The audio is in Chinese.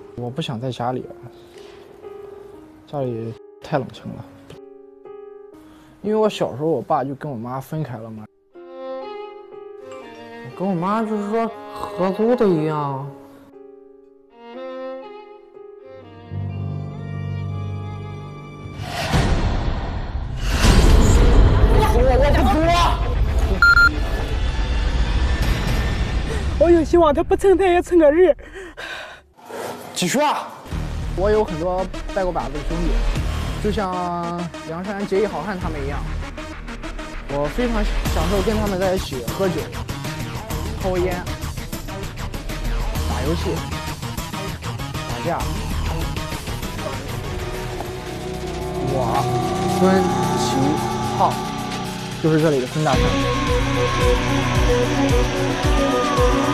我不想在家里了，家里太冷清了。因为我小时候我爸就跟我妈分开了嘛。 我跟我妈就是说合租的一样。 我就希望他不成他也成个人。 继续啊！我有很多拜过把子的兄弟，就像梁山结义好汉他们一样，我非常享受跟他们在一起喝酒、抽烟、打游戏、打架。我孙启浩就是这里的孙大圣。